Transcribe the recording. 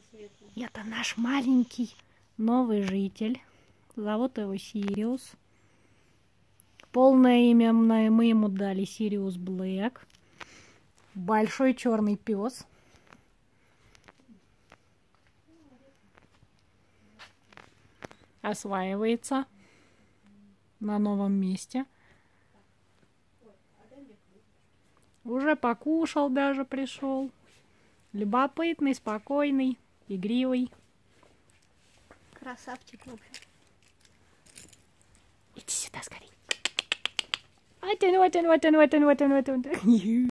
Это наш маленький новый житель. Зовут его Сириус. Полное имя мы ему дали Сириус Блэк. Большой черный пес. Осваивается на новом месте. Уже покушал, даже пришел. Любопытный, спокойный, игривый. Красавчик, в общем. Иди сюда скорей. Вот он.